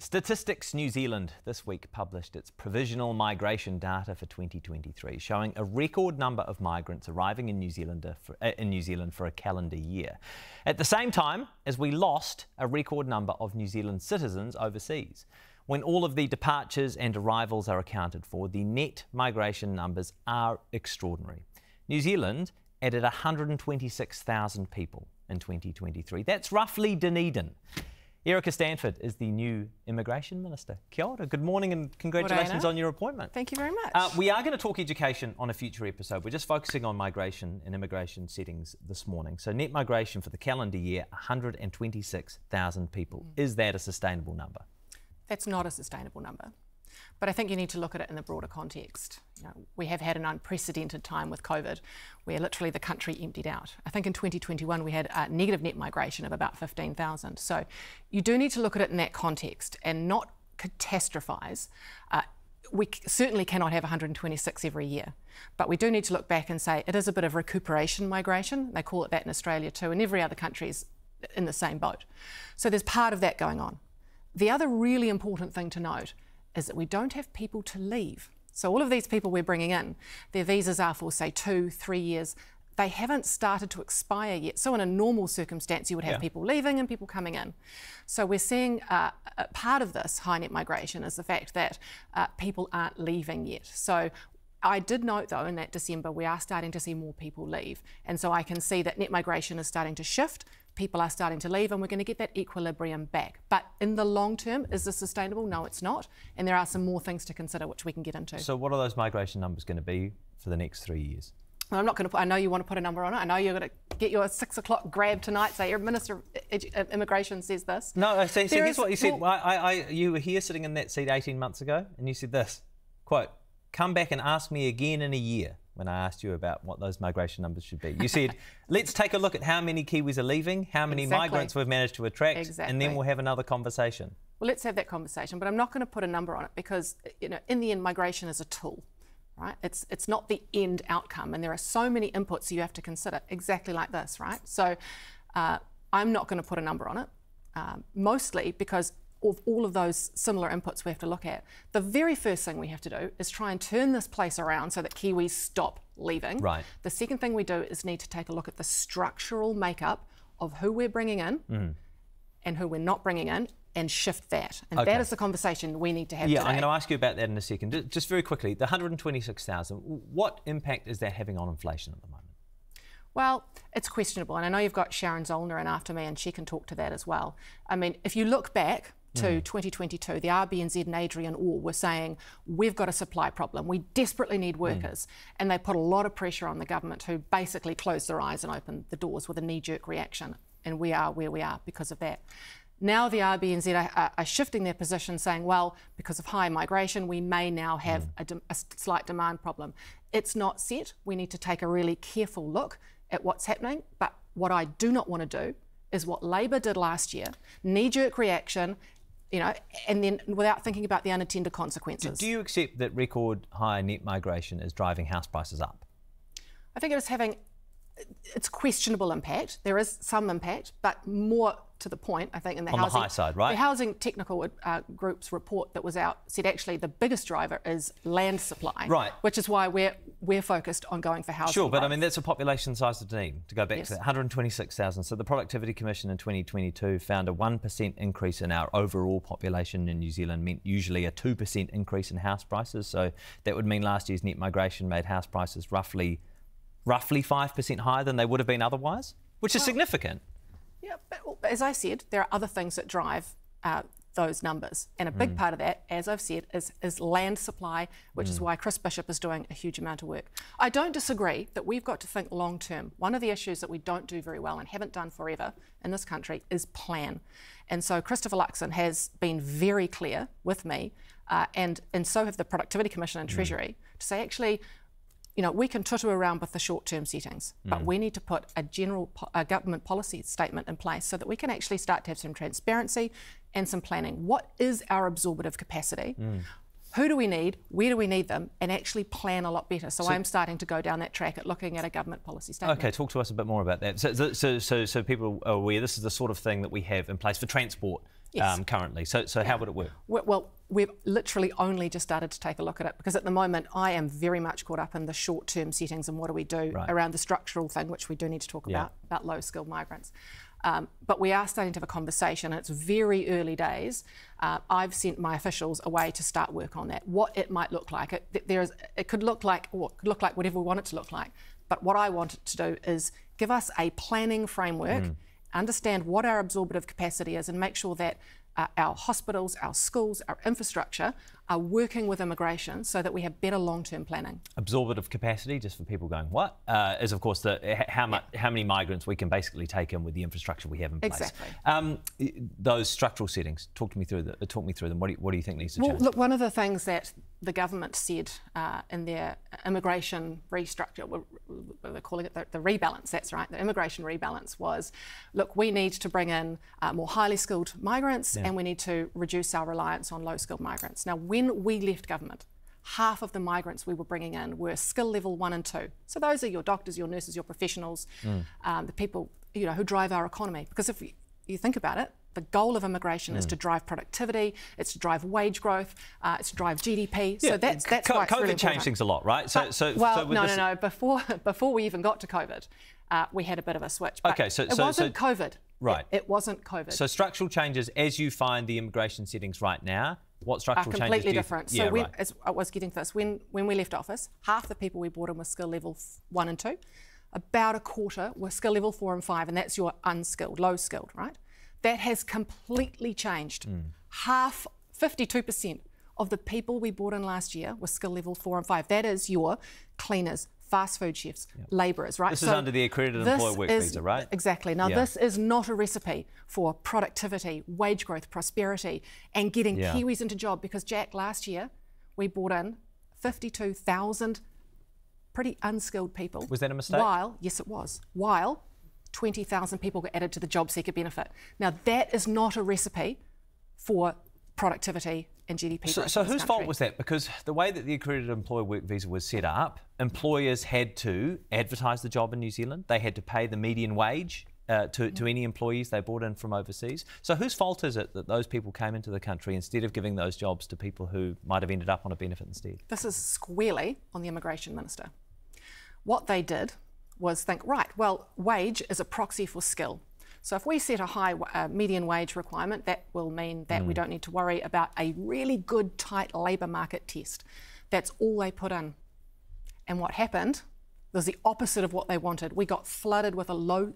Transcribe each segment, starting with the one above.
Statistics New Zealand this week published its provisional migration data for 2023, showing a record number of migrants arriving in New Zealand for a calendar year. At the same time as we lost a record number of New Zealand citizens overseas. When all of the departures and arrivals are accounted for, the net migration numbers are extraordinary. New Zealand added 126,000 people in 2023. That's roughly Dunedin. Erica Stanford is the new Immigration Minister. Kia ora, good morning and congratulations on your appointment. Thank you very much. We are going to talk education on a future episode. We're just focusing on migration and immigration settings this morning. So net migration for the calendar year, 126,000 people. Is that a sustainable number? That's not a sustainable number. But I think you need to look at it in the broader context. You know, we have had an unprecedented time with COVID where literally the country emptied out. I think in 2021 we had a negative net migration of about 15,000. So you do need to look at it in that context and not catastrophise. We certainly cannot have 126 every year, but we do need to look back and say it is a bit of recuperation migration. They call it that in Australia too, and every other country is in the same boat. So there's part of that going on. The other really important thing to note is that we don't have people to leave. So all of these people we're bringing in, their visas are for, say, 2-3 years. They haven't started to expire yet. So in a normal circumstance, you would have people leaving and people coming in. So we're seeing part of this high net migration is the fact that people aren't leaving yet. So I did note, though, in that December, we are starting to see more people leave. And so I can see that net migration is starting to shift. People are starting to leave and we're going to get that equilibrium back. But in the long term, is this sustainable? No, it's not. And there are some more things to consider which we can get into. So what are those migration numbers going to be for the next 3 years? Well, I'm not going to put, I know you want to put a number on it. I know you're going to get your 6 o'clock grab tonight, say your Minister of Immigration says this. No, so guess what you said? You were here sitting in that seat 18 months ago and you said this, quote, "Come back and ask me again in a year," when I asked you about what those migration numbers should be. You said, let's take a look at how many Kiwis are leaving, how many migrants we've managed to attract, and then we'll have another conversation. Well, let's have that conversation, but I'm not going to put a number on it because, you know, in the end, migration is a tool, right? It's not the end outcome, and there are so many inputs you have to consider, exactly like this, right? So I'm not going to put a number on it, mostly because of all of those similar inputs we have to look at. The very first thing we have to do is try and turn this place around so that Kiwis stop leaving. Right. The second thing we do is need to take a look at the structural makeup of who we're bringing in and who we're not bringing in and shift that. And that is the conversation we need to have today. I'm going to ask you about that in a second. Just very quickly, the 126,000, what impact is that having on inflation at the moment? Well, it's questionable, and I know you've got Sharon Zollner in after me and she can talk to that as well. I mean, if you look back to 2022, the RBNZ and Adrian Orr were saying, we've got a supply problem, we desperately need workers. And they put a lot of pressure on the government who basically closed their eyes and opened the doors with a knee-jerk reaction. And we are where we are because of that. Now the RBNZ are shifting their position saying, well, because of high migration, we may now have a slight demand problem. It's not set. We need to take a really careful look at what's happening. But what I do not want to do is what Labor did last year, knee-jerk reaction, you know, and then without thinking about the unintended consequences. Do you accept that record high net migration is driving house prices up? I think it is having, it's questionable impact. There is some impact, but more to the point, I think, in the housing... On the high side, right? The Housing Technical Group's report that was out said actually the biggest driver is land supply. Right. Which is why we're focused on going for housing. Sure, but I mean, that's a population size of Dunedin, to go back to that, 126,000. So the Productivity Commission in 2022 found a 1% increase in our overall population in New Zealand meant usually a 2% increase in house prices. So that would mean last year's net migration made house prices roughly 5% higher than they would have been otherwise, which is significant. Yeah, but as I said, there are other things that drive those numbers. And a big part of that, as I've said, is land supply, which is why Chris Bishop is doing a huge amount of work. I don't disagree that we've got to think long term. One of the issues that we don't do very well and haven't done forever in this country is plan. And so Christopher Luxon has been very clear with me, and so have the Productivity Commission and Treasury, to say actually, you know, we can tutu around with the short-term settings, but we need to put a general government policy statement in place so that we can actually start to have some transparency and some planning. What is our absorptive capacity? Who do we need? Where do we need them? And actually plan a lot better. So I'm starting to go down that track at looking at a government policy statement. Okay, talk to us a bit more about that. So people are aware this is the sort of thing that we have in place for transport currently. So how would it work? Well, we've literally only just started to take a look at it, because at the moment I am very much caught up in the short-term settings and what do we do around the structural thing, which we do need to talk about low-skilled migrants. But we are starting to have a conversation, and it's very early days. I've sent my officials away to start work on that, what it might look like. It could look like whatever we want it to look like. But what I want it to do is give us a planning framework, understand what our absorptive capacity is, and make sure that our hospitals, our schools, our infrastructure are working with immigration so that we have better long-term planning. Absorptive capacity, just for people going, what? Is of course how many migrants we can basically take in with the infrastructure we have in place. Exactly. Those structural settings, talk me through them. What do you think needs to change? Well, look, one of the things that the government said in their immigration restructure, they're calling it the rebalance, that's right, the immigration rebalance was, look, we need to bring in more highly skilled migrants and we need to reduce our reliance on low skilled migrants. Now, when we left government, half of the migrants we were bringing in were skill level 1 and 2. So those are your doctors, your nurses, your professionals, the people who drive our economy. Because if you think about it, the goal of immigration is to drive productivity, it's to drive wage growth, it's to drive GDP. So that's why it's really important. COVID changed things a lot, right? No. Before we even got to COVID, we had a bit of a switch. But it wasn't COVID. Right. It wasn't COVID. So structural changes, as you find the immigration settings right now, what structural changes completely different. So as I was getting to this, when we left office, half the people we brought in were skill level 1 and 2. About a quarter were skill level 4 and 5, and that's your unskilled, low skilled, right? That has completely changed. 52% of the people we brought in last year were skill level 4 and 5. That is your cleaners, fast food chefs, labourers, right? This is under the accredited employer work visa, right? Exactly. Now, this is not a recipe for productivity, wage growth, prosperity, and getting Kiwis into job, because, Jack, last year we brought in 52,000 pretty unskilled people. Was that a mistake? Yes, it was. While 20,000 people got added to the job seeker benefit. Now, that is not a recipe for productivity and GDP growth. So whose fault was that? Because the way that the accredited employer work visa was set up, employers had to advertise the job in New Zealand. They had to pay the median wage to any employees they brought in from overseas. So whose fault is it that those people came into the country instead of giving those jobs to people who might have ended up on a benefit instead? This is squarely on the immigration minister. What they did was think, right, well, wage is a proxy for skill. So if we set a high median wage requirement, that will mean that we don't need to worry about a really good, tight labour market test. That's all they put in. And what happened was the opposite of what they wanted. We got flooded with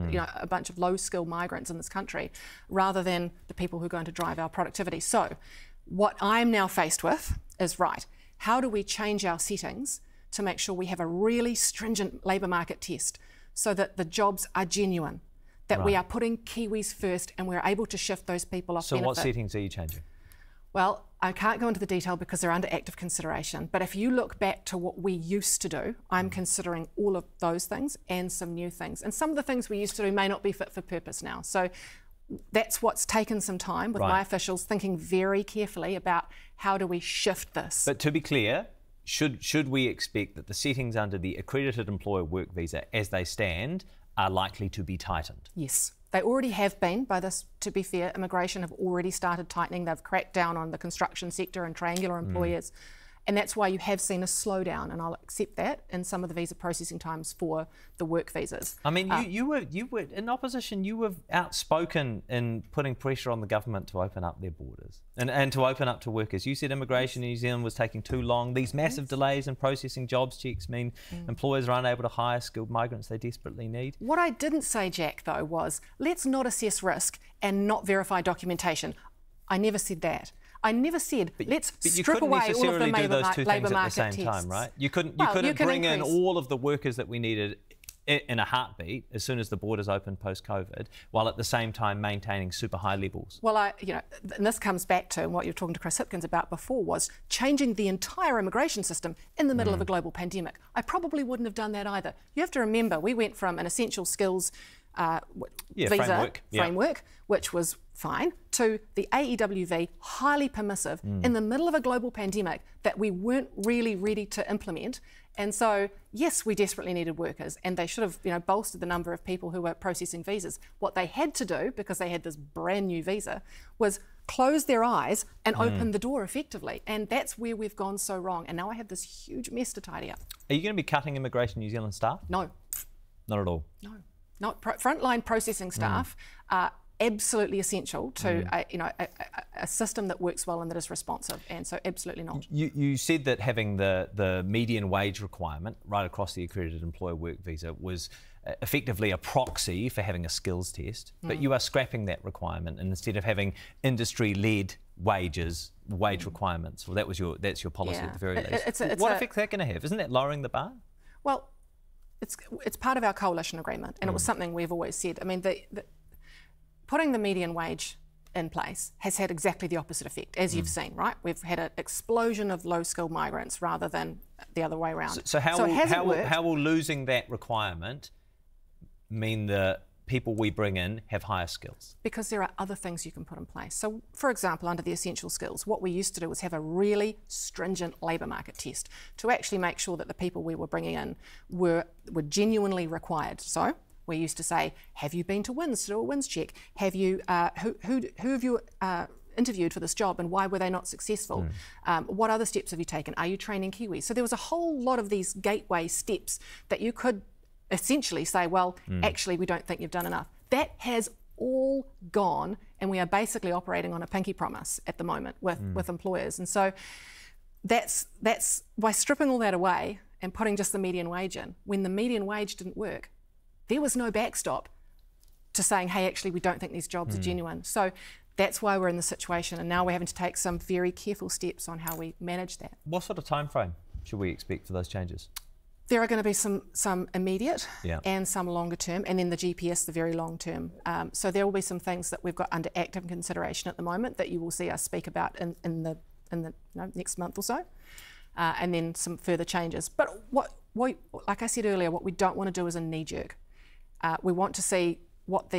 a bunch of low-skilled migrants in this country, rather than the people who are going to drive our productivity. So what I'm now faced with is, right, how do we change our settings to make sure we have a really stringent labour market test so that the jobs are genuine, that we are putting Kiwis first and we're able to shift those people off benefit. So what settings are you changing? Well, I can't go into the detail because they're under active consideration, but if you look back to what we used to do, I'm considering all of those things and some new things. And some of the things we used to do may not be fit for purpose now. So that's what's taken some time with my officials thinking very carefully about how do we shift this. But to be clear, should we expect that the settings under the accredited employer work visa as they stand are likely to be tightened? Yes, they already have been. By this, to be fair, immigration have already started tightening. They've cracked down on the construction sector and triangular employers. And that's why you have seen a slowdown, and I'll accept that, in some of the visa processing times for the work visas. I mean, you were in opposition. You were outspoken in putting pressure on the government to open up their borders and to open up to workers. You said immigration in New Zealand was taking too long. These massive delays in processing jobs checks mean employers are unable to hire skilled migrants they desperately need. What I didn't say, Jack, though, was let's not assess risk and not verify documentation. I never said that. I never said let's strip away all of the labour market tests. Time, right? You couldn't bring in all of the workers that we needed in a heartbeat as soon as the borders opened post-COVID, while at the same time maintaining super high levels. Well, and this comes back to what you were talking to Chris Hipkins about before, was changing the entire immigration system in the middle of a global pandemic. I probably wouldn't have done that either. You have to remember, we went from an essential skills visa framework, which was fine, to the AEWV, highly permissive, in the middle of a global pandemic that we weren't really ready to implement. And so, yes, we desperately needed workers, and they should have, bolstered the number of people who were processing visas. What they had to do, because they had this brand new visa, was close their eyes and open the door effectively. And that's where we've gone so wrong. And now I have this huge mess to tidy up. Are you going to be cutting Immigration New Zealand staff? No. Not at all? No. Not frontline processing staff are absolutely essential to a system that works well and that is responsive, and so absolutely not. You said that having the median wage requirement right across the accredited employer work visa was effectively a proxy for having a skills test, but you are scrapping that requirement, and instead of having industry-led wage requirements, well, that's your policy at the very least. What effect is that going to have? Isn't that lowering the bar? Well, it's part of our coalition agreement, and it was something we've always said. I mean, putting the median wage in place has had exactly the opposite effect, as you've seen, right? We've had an explosion of low-skilled migrants rather than the other way around. So how will losing that requirement mean the people we bring in have higher skills? Because there are other things you can put in place. So, for example, under the essential skills, what we used to do was have a really stringent labour market test to actually make sure that the people we were bringing in were genuinely required. So we used to say, have you been to WINS to do a WINS check? Have you, who have you interviewed for this job and why were they not successful? What other steps have you taken? Are you training Kiwis? So there was a whole lot of these gateway steps that you could essentially say, well, actually, we don't think you've done enough. That has all gone, and we are basically operating on a pinky promise at the moment with employers. And so that's by stripping all that away and putting just the median wage in, when the median wage didn't work, there was no backstop to saying, hey, actually, we don't think these jobs are genuine. So that's why we're in the situation, and now we're having to take some very careful steps on how we manage that. What sort of time frame should we expect for those changes? There are going to be some immediate and some longer term, and then the GPS, the very long term. So there will be some things that we've got under active consideration at the moment that you will see us speak about in the next month or so, and then some further changes. But what, like I said earlier, what we don't want to do is a knee jerk. We want to see what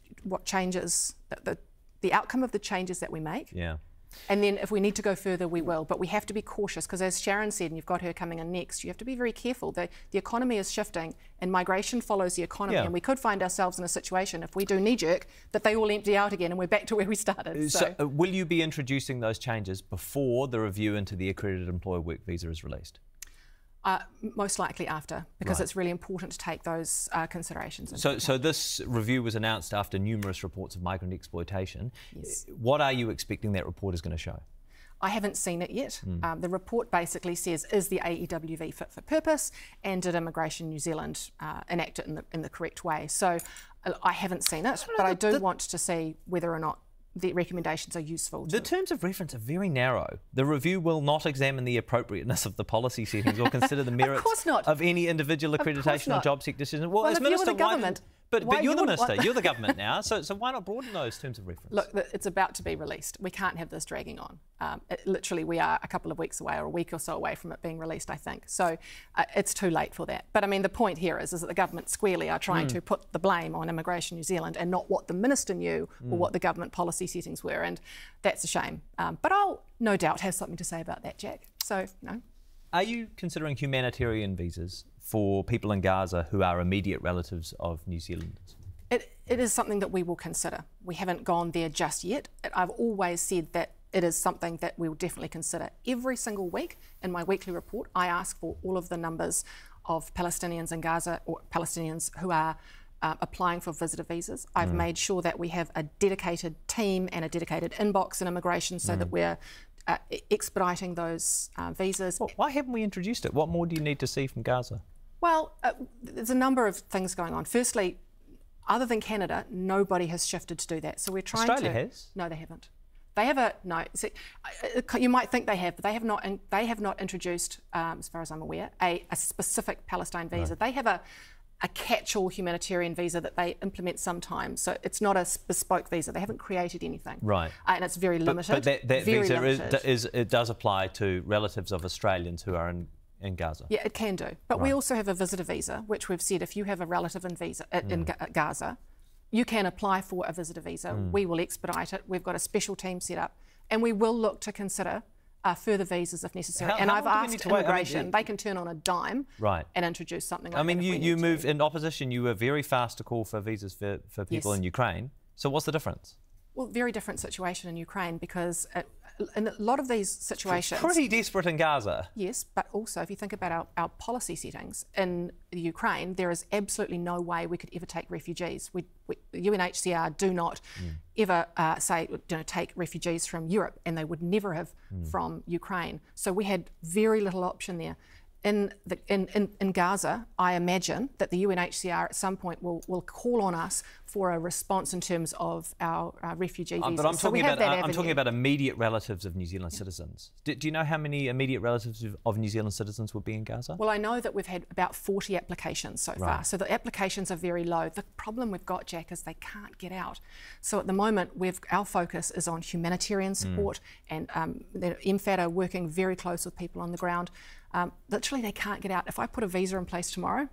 changes, the outcome of the changes that we make. Yeah. And then if we need to go further, we will. But we have to be cautious, because as Sharon said, and you've got her coming in next, you have to be very careful. The economy is shifting and migration follows the economy. And we could find ourselves in a situation, if we do knee-jerk, that they all empty out again and we're back to where we started. So will you be introducing those changes before the review into the accredited employer work visa is released? Most likely after, because it's really important to take those considerations into account. So this review was announced after numerous reports of migrant exploitation. Yes. What are you expecting that report is going to show? I haven't seen it yet. The report basically says, is the AEWV fit for purpose, and did Immigration New Zealand enact it in the correct way? So I haven't seen it, but I do want to see whether or not the recommendations are useful. The terms of reference are very narrow. The review will not examine the appropriateness of the policy settings or consider the merits of any individual accreditation or job sector decision. Well, as Minister, the government, but you're the Minister, you're the government now, so why not broaden those terms of reference? Look, it's about to be released. We can't have this dragging on. Literally, we are a couple of weeks away, or a week or so away from it being released, I think. So it's too late for that. But I mean, the point here is that the government squarely are trying to put the blame on Immigration New Zealand and not what the Minister knew or what the government policy settings were, and that's a shame. But I'll no doubt have something to say about that, Jack. So, Are you considering humanitarian visas for people in Gaza who are immediate relatives of New Zealanders? It is something that we will consider. We haven't gone there just yet. I've always said that it is something that we will definitely consider. Every single week in my weekly report, I ask for all of the numbers of Palestinians in Gaza, or Palestinians who are applying for visitor visas. I've made sure that we have a dedicated team and a dedicated inbox in immigration so that we're expediting those visas. Well, why haven't we introduced it? What more do you need to see from Gaza? Well, there's a number of things going on. Firstly, other than Canada, nobody has shifted to do that. So we're trying Australia has? No, they haven't. They have no. You might think they have, but they have not. They have not introduced, as far as I'm aware, a specific Palestine visa. They have a catch-all humanitarian visa that they implement sometimes. So it's not a bespoke visa. They haven't created anything. Right. And it's very limited. But that visa it does apply to relatives of Australians who are in Gaza. Yeah, it can do. But we also have a visitor visa, which we've said if you have a relative in Gaza, you can apply for a visitor visa. We will expedite it. We've got a special team set up, and we will look to consider further visas if necessary. And I've asked immigration, they can turn on a dime and introduce something like that. I mean, you moved in opposition, you were very fast to call for visas for people in Ukraine. So what's the difference? Well, very different situation in Ukraine, because in a lot of these situations... It's pretty desperate in Gaza. Yes, but also if you think about our policy settings in Ukraine, there is absolutely no way we could ever take refugees. The UNHCR do not ever say, take refugees from Europe, and they would never have from Ukraine. So we had very little option there. In Gaza, I imagine that the UNHCR at some point will call on us for a response in terms of our refugee visas. But I'm talking about immediate relatives of New Zealand citizens. Do you know how many immediate relatives of New Zealand citizens would be in Gaza? Well, I know that we've had about 40 applications so far. So the applications are very low. The problem we've got, Jack, is they can't get out. So at the moment, our focus is on humanitarian support, and MFAT are working very close with people on the ground. Literally, they can't get out. If I put a visa in place tomorrow,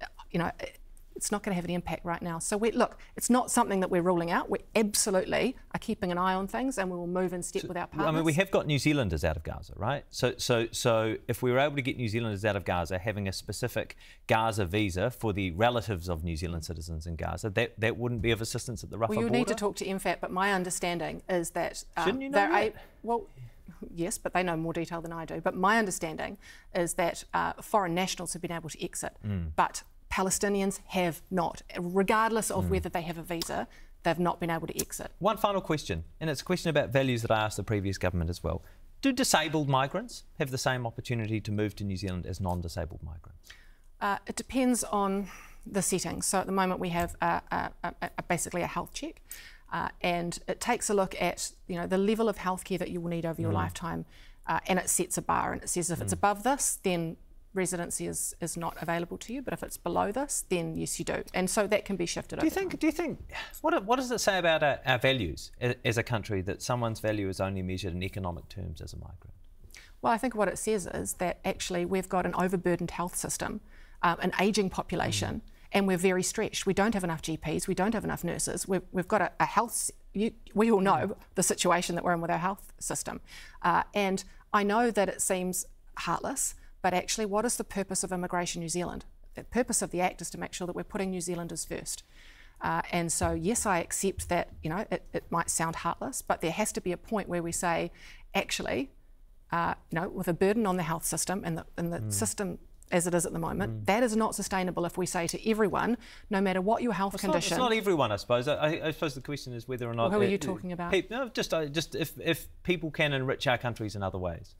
it's not going to have an impact right now. So look, it's not something that we're ruling out. We absolutely are keeping an eye on things, and we will move in step with our partners. I mean, we have got New Zealanders out of Gaza, right? So if we were able to get New Zealanders out of Gaza, having a specific Gaza visa for the relatives of New Zealand citizens in Gaza, that wouldn't be of assistance at the Rafah border? Well, you need to talk to MFAT, but my understanding is that... Shouldn't you know that? Well, yes, but they know more detail than I do. But my understanding is that foreign nationals have been able to exit, but Palestinians have not. Regardless of whether they have a visa, they've not been able to exit. One final question, and it's a question about values that I asked the previous government as well. Do disabled migrants have the same opportunity to move to New Zealand as non-disabled migrants? It depends on the settings. So at the moment we have basically a health check. And it takes a look at the level of healthcare that you will need over your lifetime, and it sets a bar, and it says if it's above this, then residency is not available to you, but if it's below this, then yes, you do. And so that can be shifted over time. Do you think what does it say about our values as a country that someone's value is only measured in economic terms as a migrant? Well, I think what it says is that actually we've got an overburdened health system, an ageing population, and we're very stretched. We don't have enough GPs, we don't have enough nurses. We've got a health... We all know the situation that we're in with our health system. And I know that it seems heartless, but actually what is the purpose of Immigration New Zealand? The purpose of the Act is to make sure that we're putting New Zealanders first. And so, yes, I accept that it might sound heartless, but there has to be a point where we say, actually, with a burden on the health system and the system as it is at the moment, that is not sustainable if we say to everyone, no matter what your health condition... It's not everyone, I suppose. I suppose the question is whether or not... Well, who are you talking about? No, just if people can enrich our country in other ways.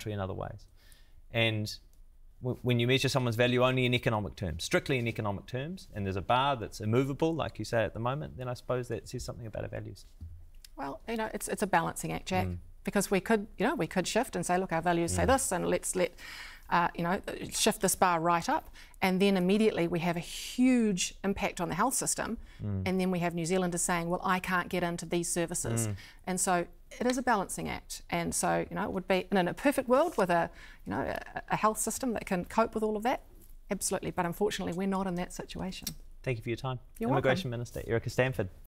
And when you measure someone's value only in economic terms, strictly in economic terms, and there's a bar that's immovable, like you say at the moment, then I suppose that says something about our values. Well, it's a balancing act, Jack, because we could shift and say, look, our values say this, and let's shift this bar right up, and then immediately we have a huge impact on the health system, and then we have New Zealanders saying, well, I can't get into these services. And so it is a balancing act, and so it would be in a perfect world with a health system that can cope with all of that, absolutely, but unfortunately we're not in that situation. Thank you for your time. You're Immigration welcome. Minister Erica Stanford.